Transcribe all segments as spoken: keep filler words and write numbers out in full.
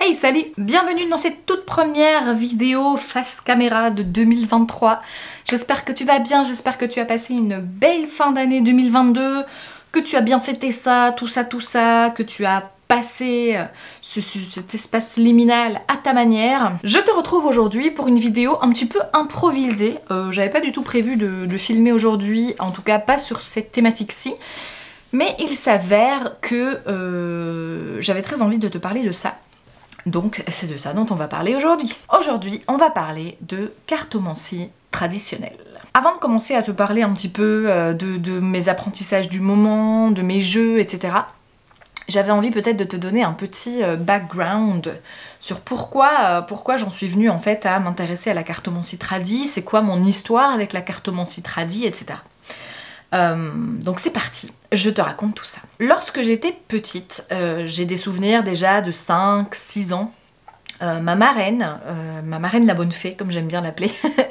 Hey salut, bienvenue dans cette toute première vidéo face caméra de deux mille vingt-trois. J'espère que tu vas bien, j'espère que tu as passé une belle fin d'année deux mille vingt-deux, que tu as bien fêté ça, tout ça, tout ça, que tu as passé ce, ce, cet espace liminal à ta manière. Je te retrouve aujourd'hui pour une vidéo un petit peu improvisée. Euh, J'avais pas du tout prévu de, de filmer aujourd'hui, en tout cas pas sur cette thématique-ci. Mais il s'avère que euh, j'avais très envie de te parler de ça. Donc c'est de ça dont on va parler aujourd'hui. Aujourd'hui, on va parler de cartomancie traditionnelle. Avant de commencer à te parler un petit peu euh, de, de mes apprentissages du moment, de mes jeux, et cetera, j'avais envie peut-être de te donner un petit euh, background sur pourquoi, euh, pourquoi j'en suis venue en fait à m'intéresser à la cartomancie tradie, c'est quoi mon histoire avec la cartomancie tradie, et cetera. Euh, donc c'est parti, je te raconte tout ça. Lorsque j'étais petite, euh, j'ai des souvenirs déjà de cinq six ans. Euh, ma marraine, euh, ma marraine la bonne fée, comme j'aime bien l'appeler,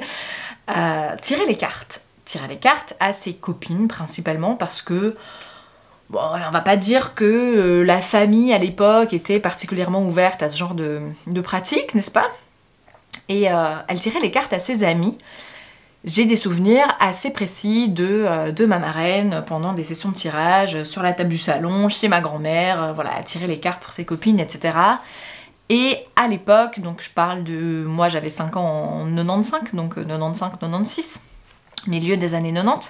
euh, tirait les cartes. Tirait les cartes à ses copines principalement parce que, bon, on va pas dire que euh, la famille à l'époque était particulièrement ouverte à ce genre de, de pratique, n'est-ce pas? Et euh, elle tirait les cartes à ses amis. J'ai des souvenirs assez précis de, euh, de ma marraine pendant des sessions de tirage, sur la table du salon, chez ma grand-mère, euh, voilà, elle tirait les cartes pour ses copines, et cetera. Et à l'époque, donc je parle de... Moi j'avais cinq ans en quatre-vingt-quinze, donc quatre-vingt-quinze quatre-vingt-seize, milieu des années quatre-vingt-dix,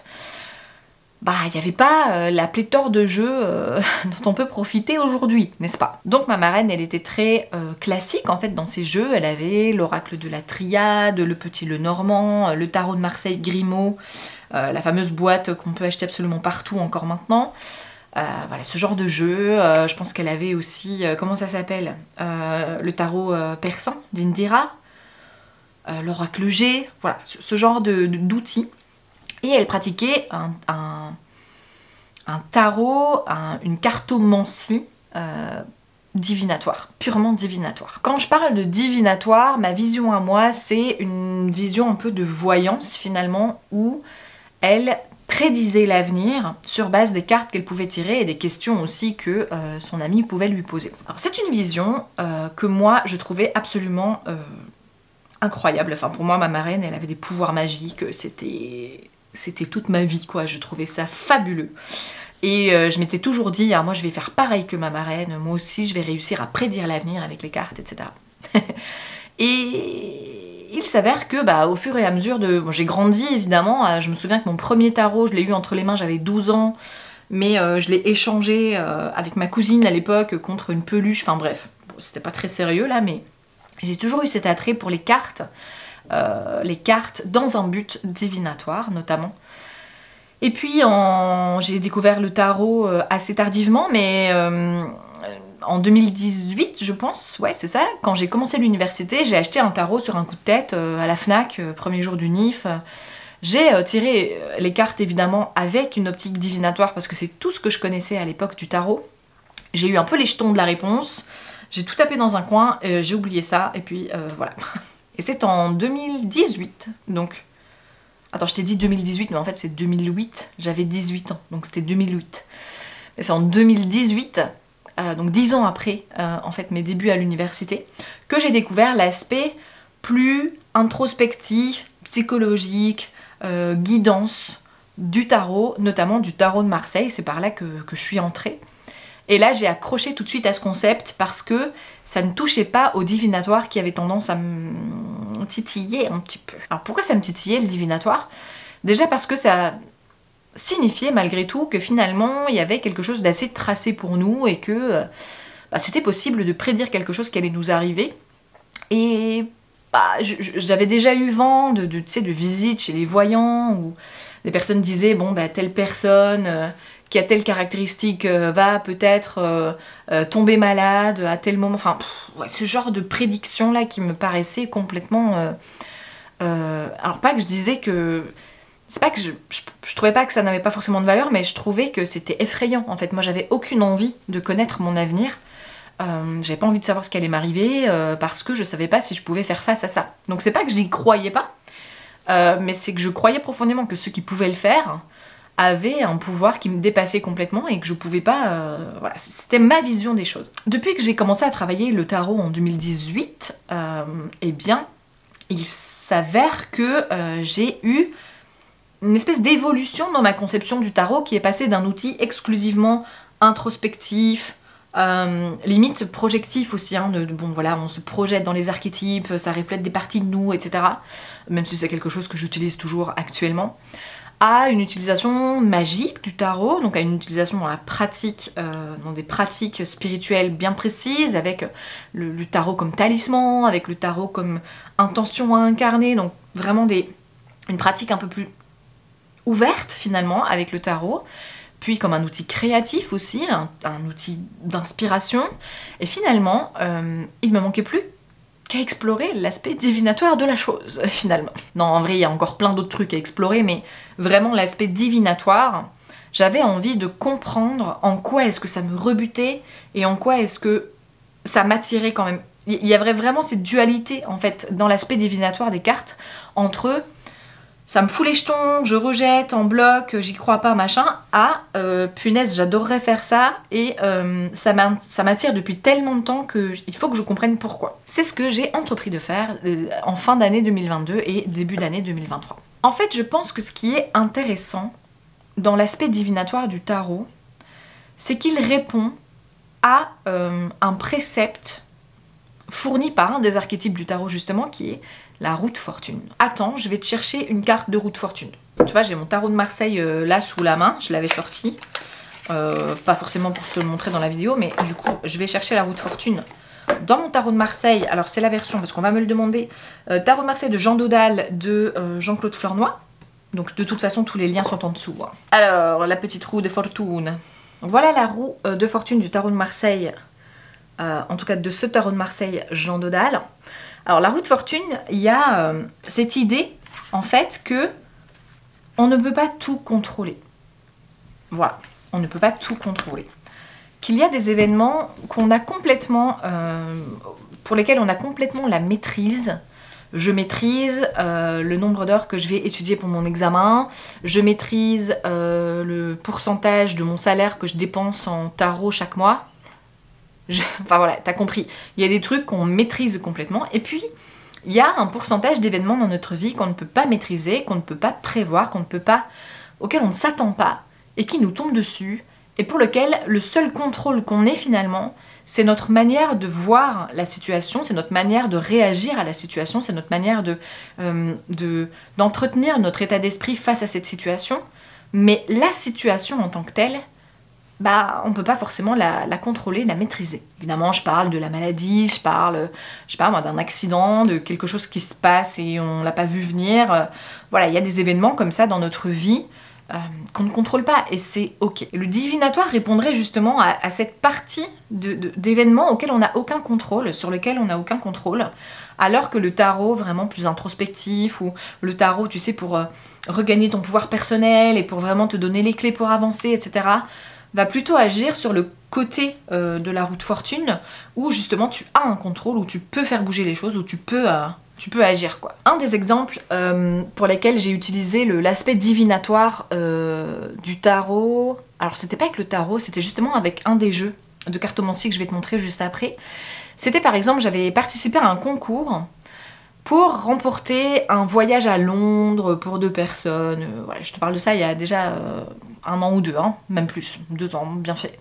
bah il n'y avait pas euh, la pléthore de jeux euh, dont on peut profiter aujourd'hui, n'est-ce pas? Donc ma marraine, elle était très euh, classique en fait dans ses jeux. Elle avait l'oracle de la Triade, le petit Lenormand, le tarot de Marseille Grimaud, euh, la fameuse boîte qu'on peut acheter absolument partout encore maintenant. Euh, voilà, ce genre de jeu. Euh, je pense qu'elle avait aussi, euh, comment ça s'appelle, euh, le tarot euh, persan d'Indira, euh, l'oracle G, voilà, ce, ce genre de, de, d'outils. Et elle pratiquait un, un, un tarot, un, une cartomancie euh, divinatoire, purement divinatoire. Quand je parle de divinatoire, ma vision à moi, c'est une vision un peu de voyance finalement, où elle prédisait l'avenir sur base des cartes qu'elle pouvait tirer et des questions aussi que euh, son ami pouvait lui poser. Alors c'est une vision euh, que moi je trouvais absolument euh, incroyable. Enfin pour moi ma marraine, elle avait des pouvoirs magiques, c'était... C'était toute ma vie, quoi. Je trouvais ça fabuleux. Et euh, je m'étais toujours dit, ah, moi je vais faire pareil que ma marraine, moi aussi je vais réussir à prédire l'avenir avec les cartes, et cetera. Et il s'avère que, bah, au fur et à mesure de... Bon, j'ai grandi, évidemment. Euh, je me souviens que mon premier tarot, je l'ai eu entre les mains, j'avais douze ans. Mais euh, je l'ai échangé euh, avec ma cousine à l'époque contre une peluche. Enfin bref, bon, c'était pas très sérieux là, mais j'ai toujours eu cet attrait pour les cartes. Euh, les cartes dans un but divinatoire notamment. Et puis en... j'ai découvert le tarot euh, assez tardivement, mais euh, en deux mille dix-huit je pense, ouais c'est ça, quand j'ai commencé l'université, j'ai acheté un tarot sur un coup de tête euh, à la Fnac, euh, premier jour du N I F. J'ai euh, tiré les cartes évidemment avec une optique divinatoire parce que c'est tout ce que je connaissais à l'époque du tarot. J'ai eu un peu les jetons de la réponse, j'ai tout tapé dans un coin, euh, j'ai oublié ça, et puis euh, voilà. Et c'est en deux mille dix-huit, donc... Attends, je t'ai dit deux mille dix-huit, mais en fait c'est deux mille huit, j'avais dix-huit ans, donc c'était deux mille huit. Et c'est en deux mille dix-huit, euh, donc dix ans après, euh, en fait, mes débuts à l'université, que j'ai découvert l'aspect plus introspectif, psychologique, euh, guidance du tarot, notamment du tarot de Marseille, c'est par là que, que je suis entrée. Et là, j'ai accroché tout de suite à ce concept parce que ça ne touchait pas au divinatoire qui avait tendance à me titiller un petit peu. Alors pourquoi ça me titillait le divinatoire? Déjà parce que ça signifiait malgré tout que finalement il y avait quelque chose d'assez tracé pour nous et que bah, c'était possible de prédire quelque chose qui allait nous arriver. Et bah, j'avais déjà eu vent de, de, tu sais, de visites chez les voyants où des personnes disaient bon bah telle personne... Euh, qui a telle caractéristique euh, va peut-être euh, euh, tomber malade à tel moment, enfin pff, ouais, ce genre de prédiction là qui me paraissait complètement euh, euh, alors pas que je disais que c'est pas que je, je, je trouvais pas que ça n'avait pas forcément de valeur, mais je trouvais que c'était effrayant en fait. Moi j'avais aucune envie de connaître mon avenir, euh, j'avais pas envie de savoir ce qui allait m'arriver euh, parce que je savais pas si je pouvais faire face à ça. Donc c'est pas que j'y croyais pas, euh, mais c'est que je croyais profondément que ceux qui pouvaient le faire avait un pouvoir qui me dépassait complètement et que je pouvais pas... Euh, voilà, c'était ma vision des choses. Depuis que j'ai commencé à travailler le tarot en deux mille dix-huit, euh, eh bien, il s'avère que euh, j'ai eu une espèce d'évolution dans ma conception du tarot qui est passée d'un outil exclusivement introspectif, euh, limite projectif aussi, hein, de, de, bon voilà, on se projette dans les archétypes, ça reflète des parties de nous, et cetera. Même si c'est quelque chose que j'utilise toujours actuellement, à une utilisation magique du tarot, donc à une utilisation dans la pratique, euh, dans des pratiques spirituelles bien précises, avec le, le tarot comme talisman, avec le tarot comme intention à incarner, donc vraiment des, une pratique un peu plus ouverte finalement avec le tarot, puis comme un outil créatif aussi, un, un outil d'inspiration, et finalement, euh, il ne me manquait plus qu'à explorer l'aspect divinatoire de la chose, finalement. Non, en vrai, il y a encore plein d'autres trucs à explorer, mais vraiment l'aspect divinatoire, j'avais envie de comprendre en quoi est-ce que ça me rebutait, et en quoi est-ce que ça m'attirait quand même. Il y avait vraiment cette dualité, en fait, dans l'aspect divinatoire des cartes, entre... ça me fout les jetons, je rejette en bloc, j'y crois pas, machin, à euh, punaise, j'adorerais faire ça, et euh, ça m'attire depuis tellement de temps qu'il faut que je comprenne pourquoi. C'est ce que j'ai entrepris de faire euh, en fin d'année deux mille vingt-deux et début d'année deux mille vingt-trois. En fait, je pense que ce qui est intéressant dans l'aspect divinatoire du tarot, c'est qu'il répond à euh, un précepte fourni par un des archétypes du tarot justement, qui est la roue de fortune. Attends, je vais te chercher une carte de roue de fortune. Tu vois, j'ai mon tarot de Marseille euh, là sous la main, je l'avais sorti. Euh, pas forcément pour te le montrer dans la vidéo, mais du coup, je vais chercher la roue de fortune dans mon tarot de Marseille. Alors, c'est la version, parce qu'on va me le demander, euh, tarot de Marseille de Jean Dodal de euh, Jean-Claude Fleurnoy. Donc, de toute façon, tous les liens sont en dessous. Hein. Alors, la petite roue de fortune. Voilà la roue euh, de fortune du tarot de Marseille. Euh, en tout cas, de ce tarot de Marseille, Jean Dodal. Alors la roue de fortune, il y a euh, cette idée en fait que on ne peut pas tout contrôler. Voilà, on ne peut pas tout contrôler. Qu'il y a des événements qu'on a complètement, euh, pour lesquels on a complètement la maîtrise. Je maîtrise euh, le nombre d'heures que je vais étudier pour mon examen, je maîtrise euh, le pourcentage de mon salaire que je dépense en tarot chaque mois. Je... Enfin voilà, t'as compris. Il y a des trucs qu'on maîtrise complètement. Et puis, il y a un pourcentage d'événements dans notre vie qu'on ne peut pas maîtriser, qu'on ne peut pas prévoir, qu'on ne peut pas... auxquels on ne s'attend pas, et qui nous tombent dessus, et pour lequel le seul contrôle qu'on ait finalement, c'est notre manière de voir la situation, c'est notre manière de réagir à la situation, c'est notre manière de, euh, de, d'entretenir notre état d'esprit face à cette situation. Mais la situation en tant que telle, bah, on ne peut pas forcément la, la contrôler, la maîtriser. Évidemment, je parle de la maladie, je parle, je sais pas moi, d'un accident, de quelque chose qui se passe et on l'a pas vu venir. Euh, voilà, il y a des événements comme ça dans notre vie euh, qu'on ne contrôle pas et c'est ok. Et le divinatoire répondrait justement à, à cette partie de, de, d'événements auxquels on n'a aucun contrôle, sur lesquels on n'a aucun contrôle, alors que le tarot vraiment plus introspectif, ou le tarot, tu sais, pour euh, regagner ton pouvoir personnel et pour vraiment te donner les clés pour avancer, et cetera, va plutôt agir sur le côté euh, de la roue de fortune, où justement tu as un contrôle, où tu peux faire bouger les choses, où tu peux, euh, tu peux agir, quoi. Un des exemples euh, pour lesquels j'ai utilisé le, l'aspect divinatoire euh, du tarot, alors c'était pas avec le tarot, c'était justement avec un des jeux de cartomancie que je vais te montrer juste après. C'était par exemple, j'avais participé à un concours pour remporter un voyage à Londres pour deux personnes. Euh, voilà, je te parle de ça il y a déjà euh, un an ou deux, hein, même plus, deux ans, bien fait.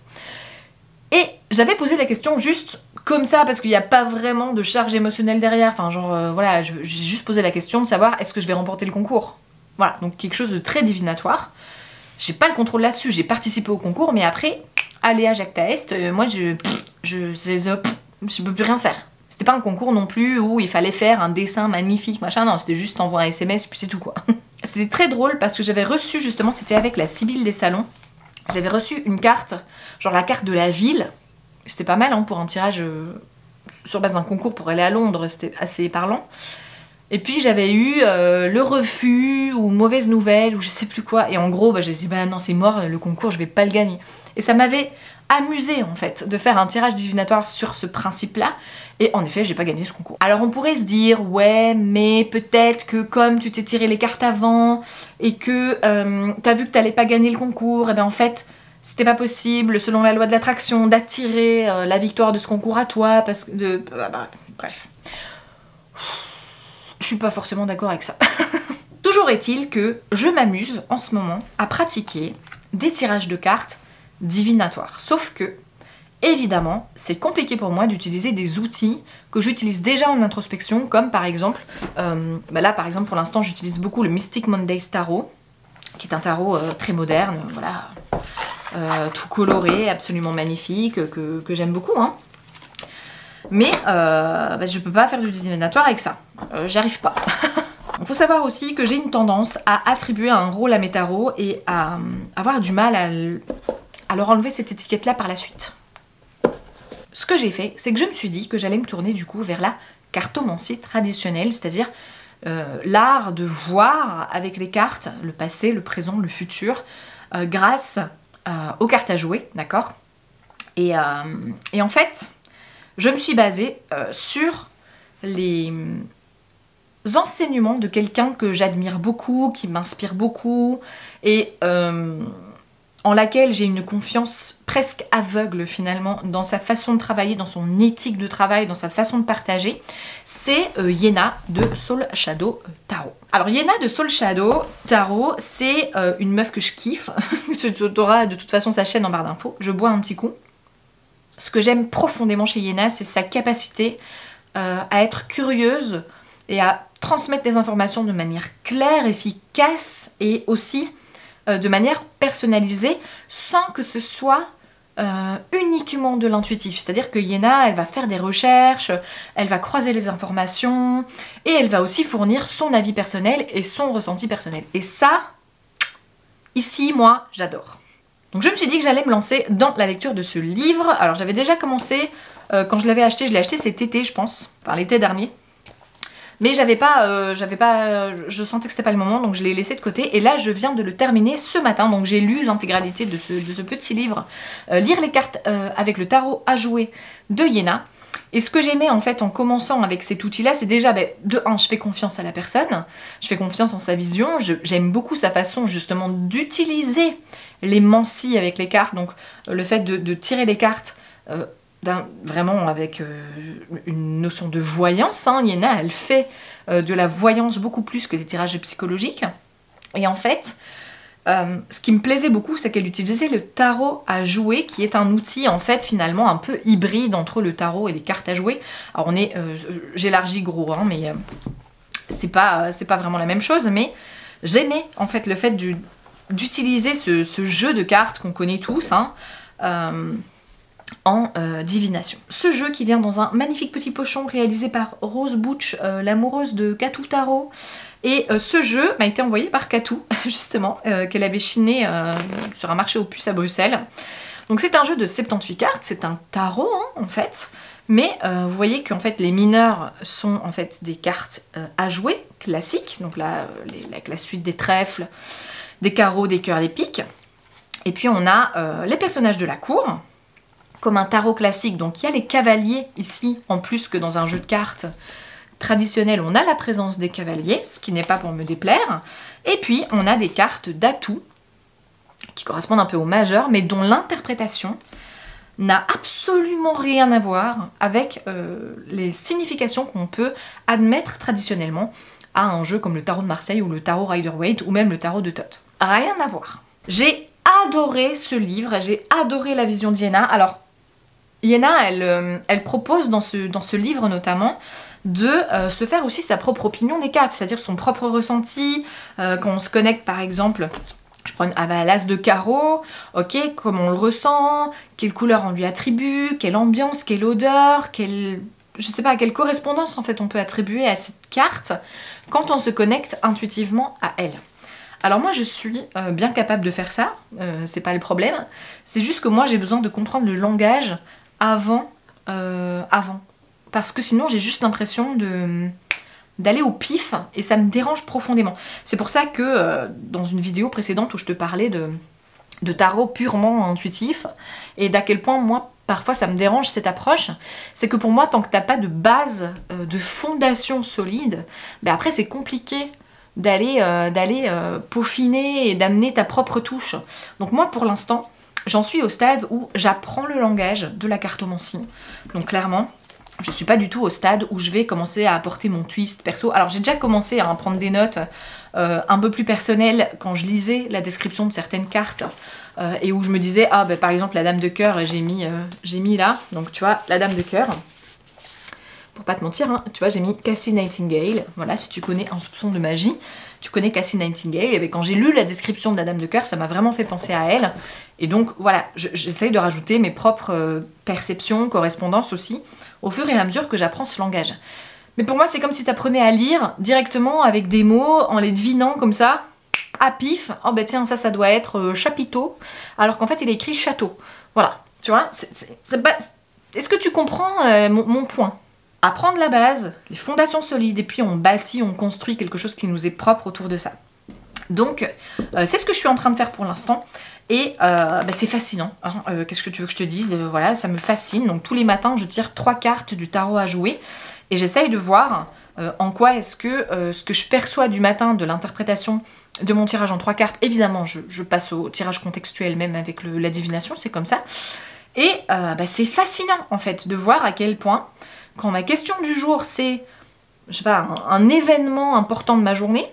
Et j'avais posé la question juste comme ça, parce qu'il n'y a pas vraiment de charge émotionnelle derrière. Enfin, genre, euh, voilà, j'ai juste posé la question de savoir est-ce que je vais remporter le concours. Voilà, donc quelque chose de très divinatoire. J'ai pas le contrôle là-dessus, j'ai participé au concours, mais après, aléa jacta est, euh, moi je, je, je, je peux plus rien faire. C'était pas un concours non plus où il fallait faire un dessin magnifique, machin, non, c'était juste t'envoies un S M S puis c'est tout quoi. C'était très drôle parce que j'avais reçu justement, c'était avec la Sibylle des Salons, j'avais reçu une carte, genre la carte de la ville, c'était pas mal hein, pour un tirage euh, sur base d'un concours pour aller à Londres, c'était assez parlant. Et puis j'avais eu euh, le refus ou mauvaise nouvelle ou je sais plus quoi, et en gros bah, j'ai dit bah non c'est mort le concours, je vais pas le gagner. Et ça m'avait amusé en fait de faire un tirage divinatoire sur ce principe-là. Et en effet, j'ai pas gagné ce concours. Alors on pourrait se dire, ouais, mais peut-être que comme tu t'es tiré les cartes avant et que euh, t'as vu que t'allais pas gagner le concours, et bien en fait, c'était pas possible, selon la loi de l'attraction, d'attirer euh, la victoire de ce concours à toi, parce que... De... Bref. Je suis pas forcément d'accord avec ça. Toujours est-il que je m'amuse en ce moment à pratiquer des tirages de cartes divinatoires. Sauf que, évidemment, c'est compliqué pour moi d'utiliser des outils que j'utilise déjà en introspection, comme par exemple, euh, bah là par exemple pour l'instant j'utilise beaucoup le Mystic Mondays Tarot, qui est un tarot euh, très moderne, voilà, euh, tout coloré, absolument magnifique, que, que j'aime beaucoup, hein. Mais euh, bah, je peux pas faire du divinatoire avec ça, euh, j'y arrive pas. Il faut savoir aussi que j'ai une tendance à attribuer un rôle à mes tarots et à euh, avoir du mal à, à leur enlever cette étiquette-là par la suite. Ce que j'ai fait, c'est que je me suis dit que j'allais me tourner du coup vers la cartomancie traditionnelle, c'est-à-dire euh, l'art de voir avec les cartes le passé, le présent, le futur, euh, grâce euh, aux cartes à jouer, d'accord, et, euh, et en fait, je me suis basée euh, sur les enseignements de quelqu'un que j'admire beaucoup, qui m'inspire beaucoup, et euh, en laquelle j'ai une confiance presque aveugle finalement dans sa façon de travailler, dans son éthique de travail, dans sa façon de partager, c'est euh, Yéna de Soul Shadow Tarot. Alors Yéna de Soul Shadow Tarot, c'est euh, une meuf que je kiffe, tu auras de toute façon sa chaîne en barre d'infos, je bois un petit coup. Ce que j'aime profondément chez Yéna, c'est sa capacité euh, à être curieuse et à transmettre des informations de manière claire, efficace et aussi euh, de manière personnalisée sans que ce soit euh, uniquement de l'intuitif. C'est-à-dire que Yéna, elle va faire des recherches, elle va croiser les informations et elle va aussi fournir son avis personnel et son ressenti personnel. Et ça, ici, moi, j'adore. Donc je me suis dit que j'allais me lancer dans la lecture de ce livre. Alors j'avais déjà commencé, euh, quand je l'avais acheté, je l'ai acheté cet été je pense, enfin l'été dernier. Mais j'avais pas, euh, j'avais pas, euh, je sentais que c'était pas le moment, donc je l'ai laissé de côté. Et là je viens de le terminer ce matin, donc j'ai lu l'intégralité de ce, de ce petit livre. Euh, lire les cartes euh, avec le tarot à jouer de Yéna. Et ce que j'aimais en fait en commençant avec cet outil-là, c'est déjà, ben, de un, je fais confiance à la personne, je fais confiance en sa vision, j'aime beaucoup sa façon justement d'utiliser les mancies avec les cartes, donc euh, le fait de, de tirer les cartes euh, vraiment avec euh, une notion de voyance, hein. Yéna, elle fait euh, de la voyance beaucoup plus que des tirages psychologiques, et en fait, Euh, ce qui me plaisait beaucoup, c'est qu'elle utilisait le tarot à jouer, qui est un outil en fait finalement un peu hybride entre le tarot et les cartes à jouer. Alors on est, euh, j'élargis gros, hein, mais euh, c'est pas, c'est pas vraiment la même chose, mais j'aimais en fait le fait d'utiliser ce, ce jeu de cartes qu'on connaît tous, hein, euh, en euh, divination. Ce jeu qui vient dans un magnifique petit pochon réalisé par Rose Butch, euh, l'amoureuse de Katou Tarot. Et euh, ce jeu m'a été envoyé par Katou, justement, euh, qu'elle avait chiné euh, sur un marché aux puces à Bruxelles. Donc c'est un jeu de soixante-dix-huit cartes, c'est un tarot hein, en fait, mais euh, vous voyez qu'en fait les mineurs sont en fait des cartes euh, à jouer, classiques, donc là, les, la, la suite des trèfles, des carreaux, des cœurs, des piques. Et puis on a euh, les personnages de la cour, comme un tarot classique, donc il y a les cavaliers ici, en plus que dans un jeu de cartes traditionnel, on a la présence des cavaliers, ce qui n'est pas pour me déplaire. Et puis, on a des cartes d'atout, qui correspondent un peu au majeur, mais dont l'interprétation n'a absolument rien à voir avec euh, les significations qu'on peut admettre traditionnellement à un jeu comme le tarot de Marseille ou le tarot Rider-Waite ou même le tarot de Thoth. Rien à voir. J'ai adoré ce livre, j'ai adoré la vision d'Yéna. Alors, Yéna, elle, euh, elle propose dans ce, dans ce livre notamment de euh, se faire aussi sa propre opinion des cartes, c'est-à-dire son propre ressenti, euh, quand on se connecte par exemple, je prends une, ah bah, l'as de carreau, ok, comment on le ressent, quelle couleur on lui attribue, quelle ambiance, quelle odeur, quelle, je sais pas, quelle correspondance en fait on peut attribuer à cette carte quand on se connecte intuitivement à elle. Alors moi je suis euh, bien capable de faire ça, euh, c'est pas le problème, c'est juste que moi j'ai besoin de comprendre le langage avant, euh, avant. Parce que sinon j'ai juste l'impression de d'aller au pif et ça me dérange profondément. C'est pour ça que euh, dans une vidéo précédente où je te parlais de, de tarot purement intuitif, et d'à quel point moi parfois ça me dérange cette approche, c'est que pour moi tant que t'as pas de base, euh, de fondation solide, ben après c'est compliqué d'aller euh, d'aller euh, peaufiner et d'amener ta propre touche. Donc moi pour l'instant j'en suis au stade où j'apprends le langage de la cartomancie, donc clairement je suis pas du tout au stade où je vais commencer à apporter mon twist perso. Alors j'ai déjà commencé à prendre des notes euh, un peu plus personnelles quand je lisais la description de certaines cartes euh, et où je me disais, ah bah, par exemple la dame de cœur, j'ai mis, euh, j'ai mis là, donc tu vois, la dame de cœur, pour pas te mentir, hein, tu vois, j'ai mis Cassie Nightingale, voilà, si tu connais Un soupçon de magie, tu connais Cassie Nightingale, et bien quand j'ai lu la description de la dame de cœur, ça m'a vraiment fait penser à elle, et donc voilà, j'essaye de rajouter mes propres euh, perceptions, correspondances aussi, au fur et à mesure que j'apprends ce langage. Mais pour moi, c'est comme si tu apprenais à lire directement avec des mots, en les devinant comme ça, à pif, oh ben tiens, ça, ça doit être euh, chapiteau, alors qu'en fait, il est écrit château. Voilà, tu vois, est-ce que tu comprends euh, mon, mon point? Apprendre la base, les fondations solides, et puis on bâtit, on construit quelque chose qui nous est propre autour de ça. Donc, euh, c'est ce que je suis en train de faire pour l'instant. Et euh, bah c'est fascinant, hein. euh, qu'est-ce que tu veux que je te dise, euh, voilà, ça me fascine. Donc tous les matins, je tire trois cartes du tarot à jouer et j'essaye de voir euh, en quoi est-ce que euh, ce que je perçois du matin de l'interprétation de mon tirage en trois cartes, évidemment, je, je passe au tirage contextuel même avec le, la divination, c'est comme ça. Et euh, bah, c'est fascinant en fait de voir à quel point, quand ma question du jour c'est, je sais pas, un, un événement important de ma journée,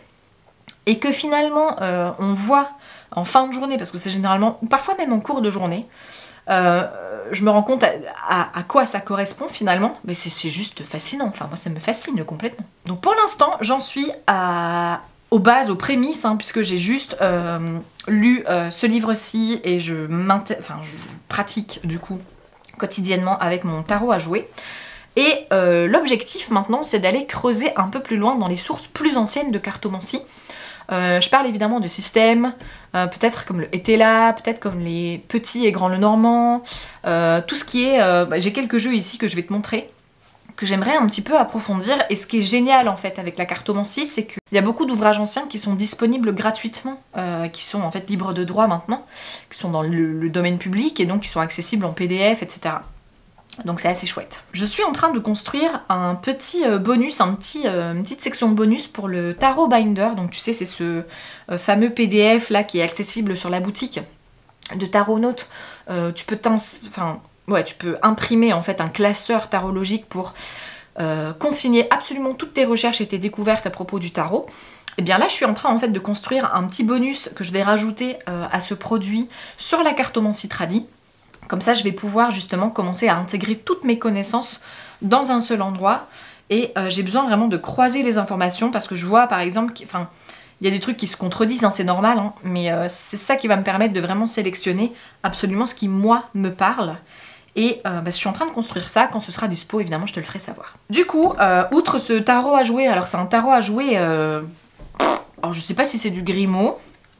et que finalement euh, on voit en fin de journée, parce que c'est généralement, ou parfois même en cours de journée, euh, je me rends compte à, à, à quoi ça correspond finalement, mais c'est juste fascinant, enfin moi ça me fascine complètement. Donc pour l'instant j'en suis à, aux bases, aux prémices, hein, puisque j'ai juste euh, lu euh, ce livre-ci et je, enfin, je pratique du coup quotidiennement avec mon tarot à jouer. Et euh, l'objectif maintenant c'est d'aller creuser un peu plus loin dans les sources plus anciennes de cartomancie. Euh, je parle évidemment de systèmes, euh, peut-être comme le Etela, peut-être comme les petits et grands Lenormand, euh, tout ce qui est... Euh, bah, j'ai quelques jeux ici que je vais te montrer, que j'aimerais un petit peu approfondir, et ce qui est génial en fait avec la cartomancie, c'est qu'il y a beaucoup d'ouvrages anciens qui sont disponibles gratuitement, euh, qui sont en fait libres de droit maintenant, qui sont dans le, le domaine public, et donc qui sont accessibles en P D F, et cetera. Donc c'est assez chouette. Je suis en train de construire un petit bonus, un petit, euh, une petite section de bonus pour le Tarot Binder. Donc tu sais, c'est ce euh, fameux P D F là qui est accessible sur la boutique de Tarotnautes. Euh, tu peux enfin, ouais, tu peux imprimer en fait un classeur tarologique pour euh, consigner absolument toutes tes recherches et tes découvertes à propos du tarot. Et bien là, je suis en train en fait de construire un petit bonus que je vais rajouter euh, à ce produit sur la cartomancie tradie. Comme ça, je vais pouvoir justement commencer à intégrer toutes mes connaissances dans un seul endroit. Et euh, j'ai besoin vraiment de croiser les informations parce que je vois par exemple, enfin, il y a des trucs qui se contredisent, hein, c'est normal, hein, mais euh, c'est ça qui va me permettre de vraiment sélectionner absolument ce qui, moi, me parle. Et euh, bah, je suis en train de construire ça, quand ce sera dispo, évidemment, je te le ferai savoir. Du coup, euh, outre ce tarot à jouer, alors c'est un tarot à jouer, euh... alors je sais pas si c'est du Grimaud,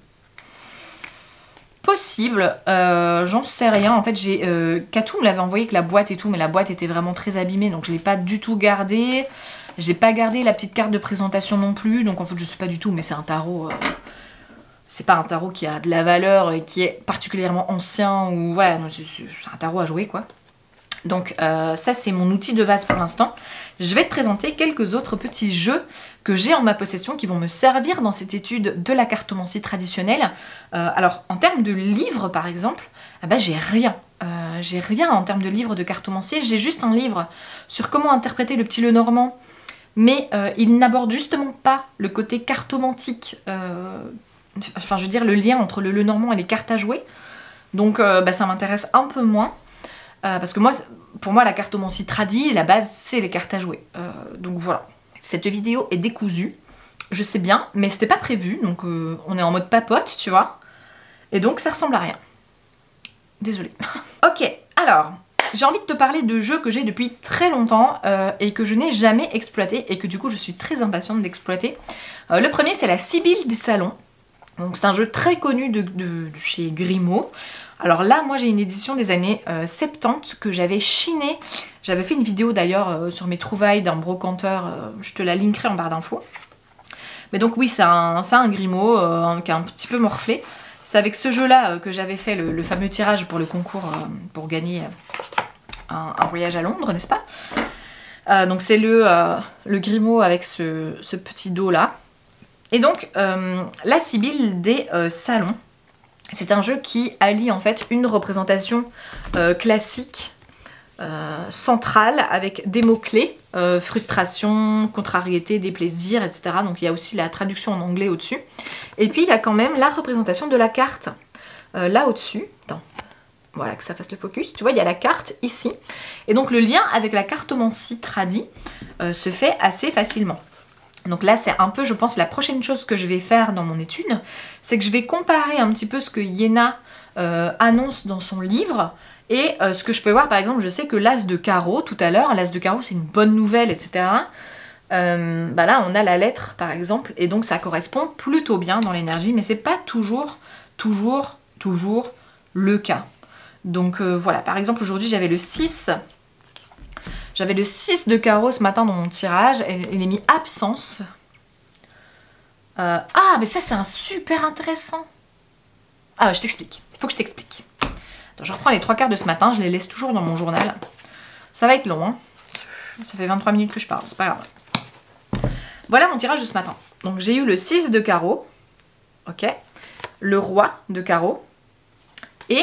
possible, euh, j'en sais rien. En fait, j'ai euh, Katou me l'avait envoyé avec la boîte et tout, mais la boîte était vraiment très abîmée, donc je l'ai pas du tout gardée. J'ai pas gardé la petite carte de présentation non plus, donc en fait je sais pas du tout, mais c'est un tarot. Euh, c'est pas un tarot qui a de la valeur et qui est particulièrement ancien ou voilà, c'est un tarot à jouer quoi. Donc euh, ça c'est mon outil de base pour l'instant. Je vais te présenter quelques autres petits jeux que j'ai en ma possession qui vont me servir dans cette étude de la cartomancie traditionnelle. Euh, alors en termes de livres par exemple, ah bah, j'ai rien. Euh, j'ai rien en termes de livres de cartomancie. J'ai juste un livre sur comment interpréter le petit Lenormand, mais euh, il n'aborde justement pas le côté cartomantique, euh, enfin je veux dire le lien entre le Lenormand et les cartes à jouer. Donc euh, bah, ça m'intéresse un peu moins. Euh, parce que moi, pour moi, la cartomancie tradie, la base, c'est les cartes à jouer. Euh, donc voilà. Cette vidéo est décousue, je sais bien, mais c'était pas prévu, donc euh, on est en mode papote, tu vois. Et donc ça ressemble à rien. Désolée. Ok, alors, j'ai envie de te parler de jeux que j'ai depuis très longtemps euh, et que je n'ai jamais exploité et que du coup je suis très impatiente d'exploiter. Euh, le premier, c'est la Sibylle des Salons. Donc c'est un jeu très connu de, de, de chez Grimaud. Alors là, moi j'ai une édition des années euh, soixante-dix que j'avais chinée. J'avais fait une vidéo d'ailleurs euh, sur mes trouvailles d'un brocanteur, euh, je te la linkerai en barre d'infos. Mais donc oui, c'est un, un Grimaud euh, qui est un petit peu morflé. C'est avec ce jeu-là euh, que j'avais fait le, le fameux tirage pour le concours euh, pour gagner un, un voyage à Londres, n'est-ce pas? euh, Donc c'est le, euh, le Grimaud avec ce, ce petit dos-là. Et donc, euh, la Sibylle des euh, salons, c'est un jeu qui allie en fait une représentation euh, classique, euh, centrale, avec des mots-clés, euh, frustration, contrariété, déplaisir, et cetera. Donc il y a aussi la traduction en anglais au-dessus. Et puis il y a quand même la représentation de la carte, euh, là au-dessus. Attends, voilà, que ça fasse le focus. Tu vois, il y a la carte ici. Et donc le lien avec la cartomancie tradie euh, se fait assez facilement. Donc là, c'est un peu, je pense, la prochaine chose que je vais faire dans mon étude, c'est que je vais comparer un petit peu ce que Iéna euh, annonce dans son livre et euh, ce que je peux voir. Par exemple, je sais que l'as de carreau, tout à l'heure, l'as de carreau, c'est une bonne nouvelle, et cetera. Euh, bah là, on a la lettre, par exemple, et donc ça correspond plutôt bien dans l'énergie, mais c'est pas toujours, toujours, toujours le cas. Donc euh, voilà, par exemple, aujourd'hui, j'avais le six... J'avais le six de carreau ce matin dans mon tirage, et il est mis absence. Euh, ah, mais ça c'est un super intéressant. Ah, je t'explique, il faut que je t'explique. Je reprends les trois quarts de ce matin, je les laisse toujours dans mon journal. Ça va être long, hein. Ça fait vingt-trois minutes que je parle, c'est pas grave. Voilà mon tirage de ce matin. Donc j'ai eu le six de carreau, ok, le roi de carreau, et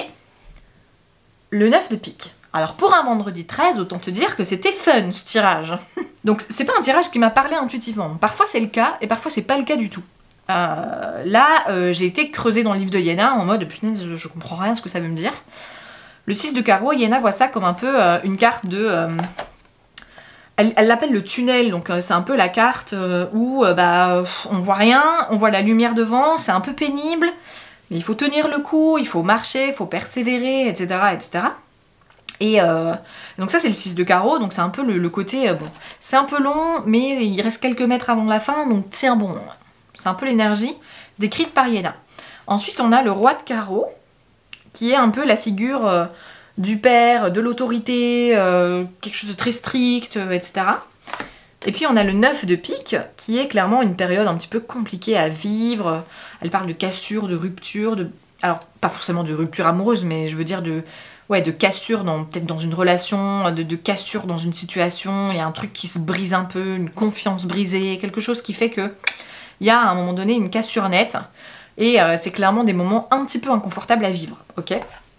le neuf de pique. Alors pour un vendredi treize, autant te dire que c'était fun ce tirage. Donc c'est pas un tirage qui m'a parlé intuitivement. Parfois c'est le cas et parfois c'est pas le cas du tout. Euh, là euh, j'ai été creusée dans le livre de Iéna en mode punaise je, je comprends rien ce que ça veut me dire. Le six de carreau, Iéna voit ça comme un peu euh, une carte de... Euh, elle l'appelle le tunnel, donc euh, c'est un peu la carte euh, où euh, bah, on voit rien, on voit la lumière devant, c'est un peu pénible, mais il faut tenir le coup, il faut marcher, il faut persévérer, et cetera et cetera. Et euh, donc ça c'est le six de carreau, donc c'est un peu le, le côté, euh, bon, c'est un peu long, mais il reste quelques mètres avant la fin, donc tiens bon, c'est un peu l'énergie décrite par Iéna. Ensuite on a le roi de carreau, qui est un peu la figure euh, du père, de l'autorité, euh, quelque chose de très strict, euh, et cetera. Et puis on a le neuf de pique, qui est clairement une période un petit peu compliquée à vivre. Elle parle de cassure, de rupture, de... alors pas forcément de rupture amoureuse, mais je veux dire de... Ouais, de cassure dans peut-être dans une relation, de, de cassure dans une situation, il y a un truc qui se brise un peu, une confiance brisée, quelque chose qui fait que il y a à un moment donné une cassure nette, et euh, c'est clairement des moments un petit peu inconfortables à vivre, ok?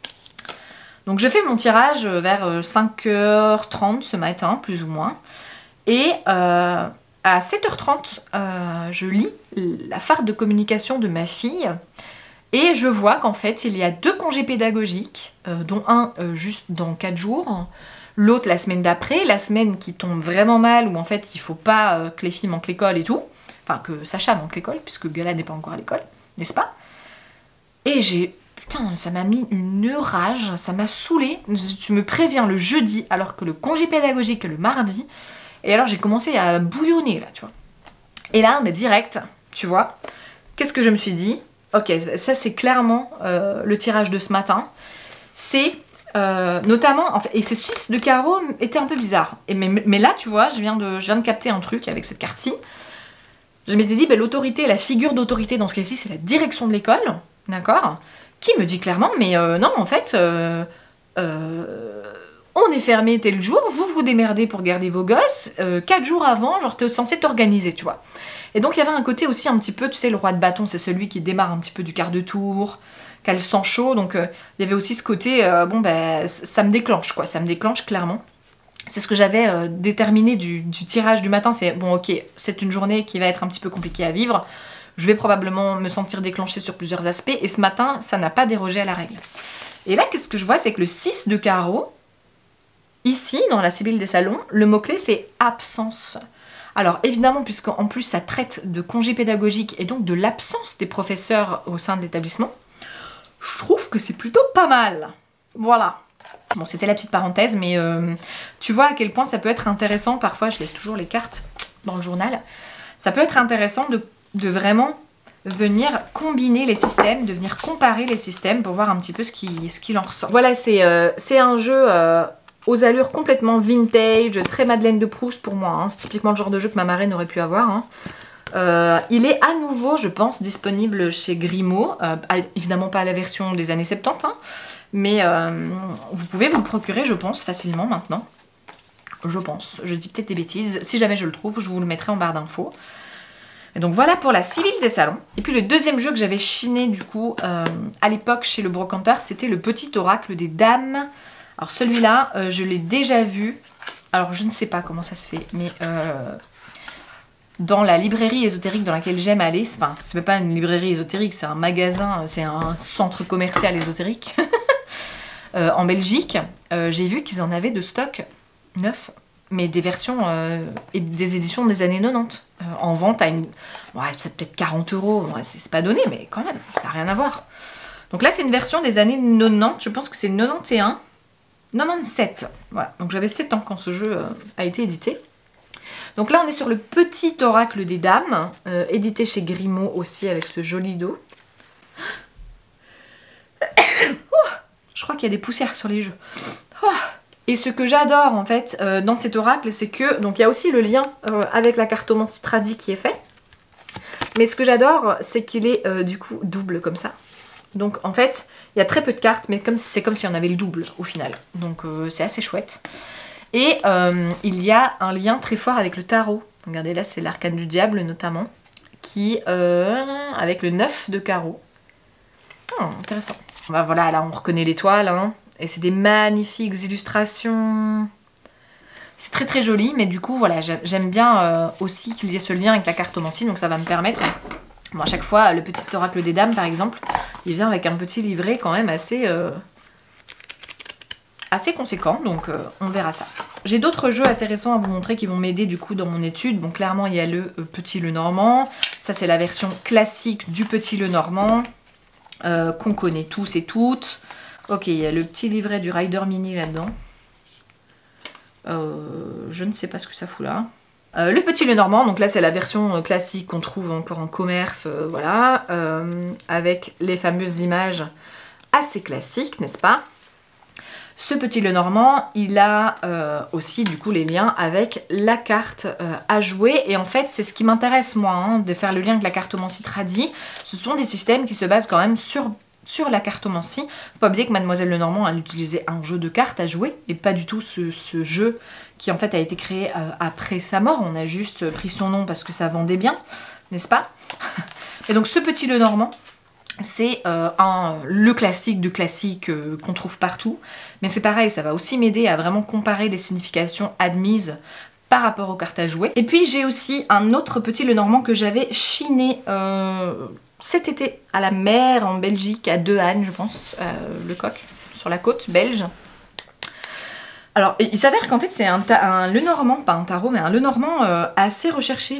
Donc je fais mon tirage vers cinq heures trente ce matin, plus ou moins, et euh, à sept heures trente, euh, je lis la farte de communication de ma fille, et je vois qu'en fait, il y a deux congés pédagogiques, euh, dont un euh, juste dans quatre jours, l'autre la semaine d'après, la semaine qui tombe vraiment mal, où en fait, il faut pas euh, que les filles manquent l'école et tout, enfin que Sacha manque l'école, puisque Gala n'est pas encore à l'école, n'est-ce pas? Et j'ai... Putain, ça m'a mis une rage, ça m'a saoulée. Tu me préviens le jeudi, alors que le congé pédagogique est le mardi, et alors j'ai commencé à bouillonner, là, tu vois. Et là, mais direct, tu vois, qu'est-ce que je me suis dit? Ok, ça c'est clairement euh, le tirage de ce matin. C'est euh, notamment, en fait, et ce six de carreau était un peu bizarre. Et mais, mais là, tu vois, je viens, de, je viens de capter un truc avec cette carte-ci. Je m'étais dit, ben, l'autorité, la figure d'autorité dans ce cas-ci, c'est la direction de l'école, d'accord? Qui me dit clairement, mais euh, non, en fait, euh, euh, on est fermé tel jour, vous vous démerdez pour garder vos gosses, euh, quatre jours avant, genre t'es censé t'organiser, tu vois. Et donc il y avait un côté aussi un petit peu, tu sais, le roi de bâton, c'est celui qui démarre un petit peu du quart de tour, qui a le sang chaud, donc euh, il y avait aussi ce côté, euh, bon ben, ça me déclenche, quoi, ça me déclenche clairement. C'est ce que j'avais euh, déterminé du, du tirage du matin, c'est, bon ok, c'est une journée qui va être un petit peu compliquée à vivre, je vais probablement me sentir déclenchée sur plusieurs aspects, et ce matin, ça n'a pas dérogé à la règle. Et là, qu'est-ce que je vois, c'est que le six de carreau, ici, dans la Sibylle des salons, le mot-clé, c'est absence. Alors, évidemment, puisqu'en plus, ça traite de congé pédagogique et donc de l'absence des professeurs au sein de l'établissement, je trouve que c'est plutôt pas mal. Voilà. Bon, c'était la petite parenthèse, mais euh, tu vois à quel point ça peut être intéressant. Parfois, je laisse toujours les cartes dans le journal. Ça peut être intéressant de, de vraiment venir combiner les systèmes, de venir comparer les systèmes pour voir un petit peu ce qu'il ce qu'il en ressort. Voilà, c'est euh, c'est un jeu... Euh, aux allures complètement vintage, très Madeleine de Proust pour moi. Hein. C'est typiquement le genre de jeu que ma marraine aurait pu avoir. Hein. Euh, il est à nouveau, je pense, disponible chez Grimaud. Euh, évidemment pas la version des années soixante-dix, hein, mais euh, vous pouvez vous le procurer, je pense, facilement maintenant. Je pense. Je dis peut-être des bêtises. Si jamais je le trouve, je vous le mettrai en barre d'infos. Et donc voilà pour la Civile des Salons. Et puis le deuxième jeu que j'avais chiné du coup euh, à l'époque chez le brocanteur, c'était le Petit Oracle des Dames. Alors celui-là, euh, je l'ai déjà vu. Alors je ne sais pas comment ça se fait, mais euh, dans la librairie ésotérique dans laquelle j'aime aller, enfin c'est même pas une librairie ésotérique, c'est un magasin, c'est un centre commercial ésotérique euh, en Belgique, euh, j'ai vu qu'ils en avaient de stock neuf, mais des versions euh, et des éditions des années quatre-vingt-dix. Euh, en vente à une... Ouais, c'est peut-être quarante euros, ouais, c'est pas donné, mais quand même, ça n'a rien à voir. Donc là, c'est une version des années quatre-vingt-dix, je pense que c'est quatre-vingt-onze, quatre-vingt-dix-sept. Voilà, donc j'avais sept ans quand ce jeu euh, a été édité. Donc là, on est sur le Petit Oracle des Dames, euh, édité chez Grimaud aussi, avec ce joli dos. Je crois qu'il y a des poussières sur les jeux. Oh. Et ce que j'adore en fait euh, dans cet oracle, c'est que, donc il y a aussi le lien euh, avec la cartomancie tradie qui est fait. Mais ce que j'adore, c'est qu'il est, euh, du coup double comme ça. Donc en fait, il y a très peu de cartes, mais comme c'est comme si on avait le double au final. Donc euh, c'est assez chouette. Et euh, il y a un lien très fort avec le tarot. Regardez là, c'est l'arcane du diable notamment, qui euh, avec le neuf de carreau. Oh, intéressant. Bah, voilà, là on reconnaît l'étoile, hein. Et c'est des magnifiques illustrations. C'est très très joli, mais du coup, voilà, j'aime bien euh, aussi qu'il y ait ce lien avec la cartomancie, donc ça va me permettre... Bon, à chaque fois, le Petit Oracle des Dames, par exemple, il vient avec un petit livret quand même assez... Euh, assez conséquent, donc euh, on verra ça. J'ai d'autres jeux assez récents à vous montrer qui vont m'aider du coup dans mon étude. Bon, clairement, il y a le euh, Petit Lenormand. Ça, c'est la version classique du Petit Lenormand, euh, qu'on connaît tous et toutes. Ok, il y a le petit livret du Rider Mini là-dedans. Euh, je ne sais pas ce que ça fout là. Euh, le Petit Lenormand, donc là c'est la version classique qu'on trouve encore en commerce, euh, voilà, euh, avec les fameuses images assez classiques, n'est-ce pas? Ce Petit Lenormand, il a euh, aussi du coup les liens avec la carte euh, à jouer, et en fait c'est ce qui m'intéresse moi, hein, de faire le lien avec la cartomancie tradie. Ce sont des systèmes qui se basent quand même sur... sur la cartomancie. Faut pas oublier que Mademoiselle Lenormand, elle utilisait un jeu de cartes à jouer et pas du tout ce, ce jeu qui en fait a été créé euh, après sa mort. On a juste pris son nom parce que ça vendait bien, n'est-ce pas? Et donc ce Petit Lenormand, c'est euh, un le classique de classique euh, qu'on trouve partout. Mais c'est pareil, ça va aussi m'aider à vraiment comparer les significations admises par rapport aux cartes à jouer. Et puis j'ai aussi un autre Petit Lenormand que j'avais chiné... Euh, cet été à la mer en Belgique, à Dehaene je pense, euh, le coq, sur la côte belge. Alors il s'avère qu'en fait c'est un, un Lenormand, pas un tarot, mais un Lenormand euh, assez recherché.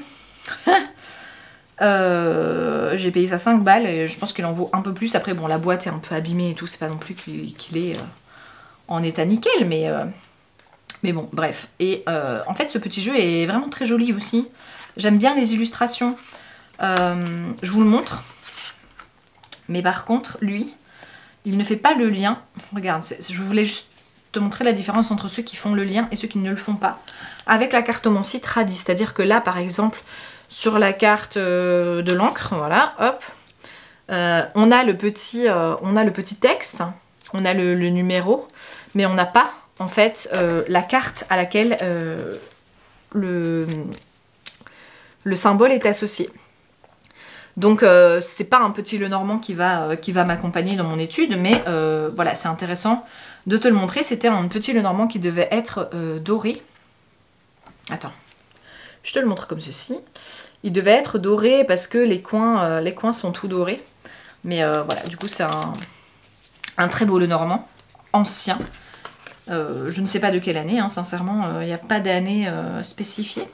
euh, J'ai payé ça cinq balles et je pense qu'il en vaut un peu plus. Après bon, la boîte est un peu abîmée et tout, c'est pas non plus qu'il qu'il est euh, en état nickel, mais, euh, mais bon, bref. Et euh, en fait ce petit jeu est vraiment très joli aussi. J'aime bien les illustrations. Euh, je vous le montre, mais par contre lui il ne fait pas le lien. Regarde, je voulais juste te montrer la différence entre ceux qui font le lien et ceux qui ne le font pas avec la cartomancie tradie. C'est à dire que là par exemple sur la carte euh, de l'encre, voilà, hop, euh, on a le petit euh, on a le petit texte, on a le, le numéro, mais on n'a pas en fait euh, la carte à laquelle euh, le, le symbole est associé. Donc euh, c'est pas un Petit Lenormand qui va, euh, qui va m'accompagner dans mon étude, mais euh, voilà, c'est intéressant de te le montrer. C'était un Petit Lenormand qui devait être euh, doré. Attends, je te le montre comme ceci. Il devait être doré parce que les coins, euh, les coins sont tout dorés. Mais euh, voilà, du coup c'est un, un très beau Lenormand, ancien. Euh, je ne sais pas de quelle année, hein, sincèrement, il n'y a pas d'année euh, spécifiée.